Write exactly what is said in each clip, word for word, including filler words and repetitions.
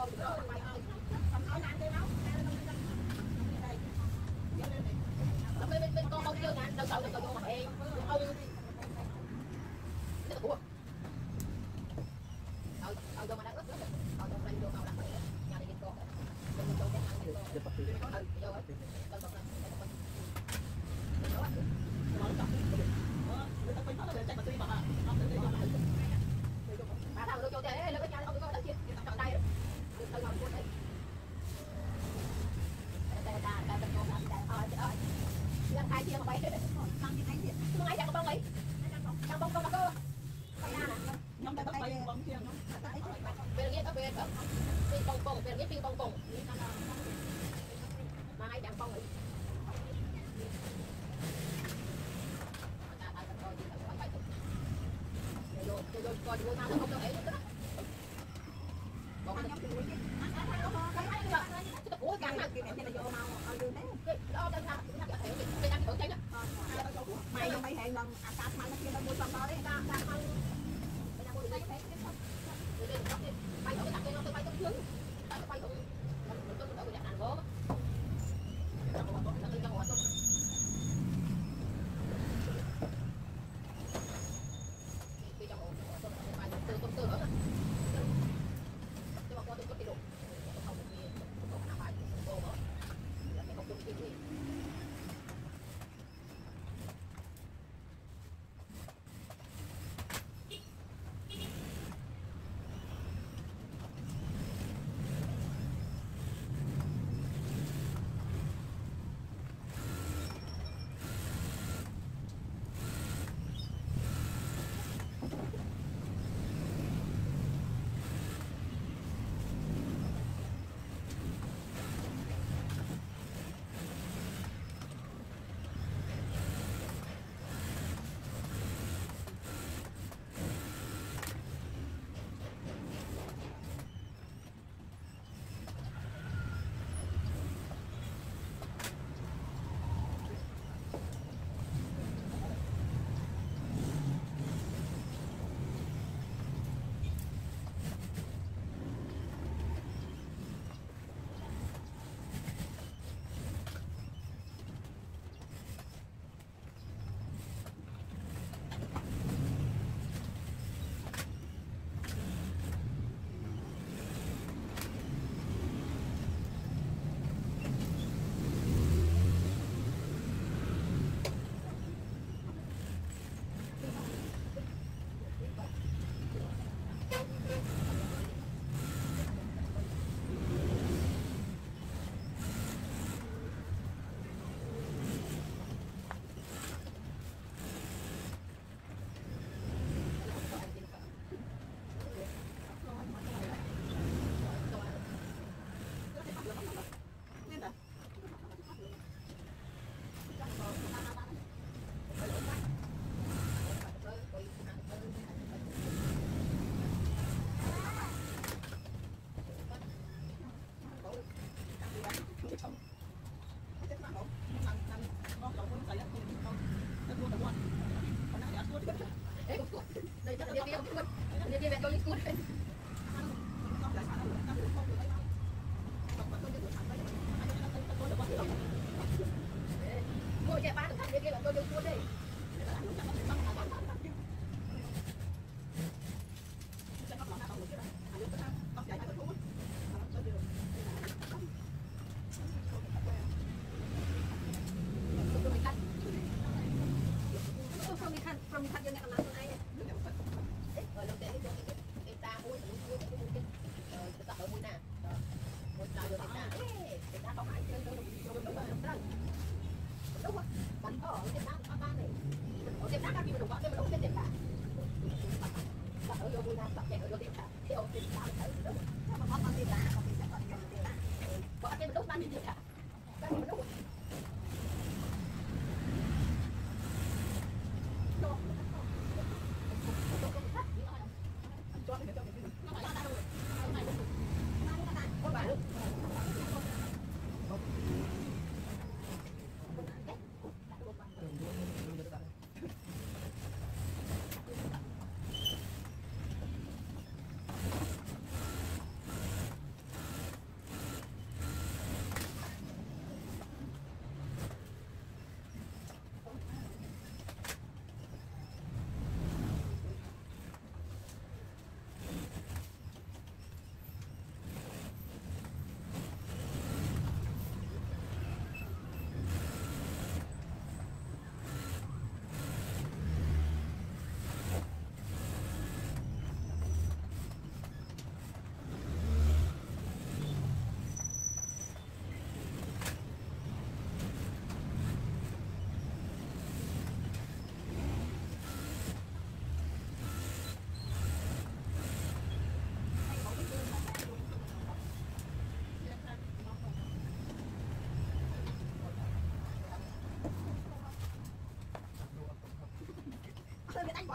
bên bên con không chưa ngàn đâu sợ đâu sợ mà em không cái của ờ ờ cho mà đang rất rất ờ trong đây vô màu đặt nhà đi con con con cái ăn được ừ vô ấy con con bà thằng cho thế nó cái nhà không có đất kia chọn đây thôi ngồi cuốn đấy đây là cái chỗ làm đây thôi ơi đang khai chia mà bay mang cái gì không ai chẳng có bông ấy chẳng bông bông mà cơ nhóm đây bay bông kia về nghĩa các về các phi bông bông về nghĩa phi bông bông mà ai chẳng bông ấy vô vô coi vô tao không có ấy nữa còn cái cái của càng là cái này vô màu ở đường đấy đó đang ra nó có thể cái đang thử cái đó mày không mày hẹn lần à ta mày nó kia nó mua xong đó đấy ta ta mày mày đang mua đây thế mày ở cái thằng kia nó bay trong trứng tại nó bay trong nó có đỡ cái dạng ăn gốm nó đi ra ngoài đi trong ổ mày từ từ từ nữa nhưng mà qua tôi có cái đồ không được gì không nào phải cô nữa là cái không được cái gì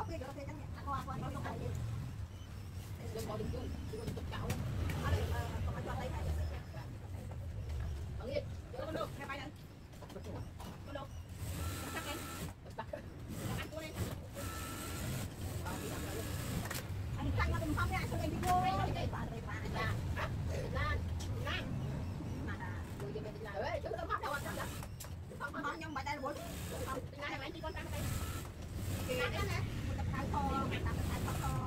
kia chỗ kia chẳng nhỉ qua qua chỗ này đừng bỏ đừng chung đừng tục cậu ở đây còn phải cho đây này ở yên con được hai bay này con được cắt em ăn cô lên anh cắt nó đừng không nha sao em đi vô đây đây bà đây bà lan lan lan mà là người gì mình là ơi chứ không đâu anh không không không nhưng mà đây là bốn không lan này anh đi con trắng đây kìa nè một tập thái kho tập thái kho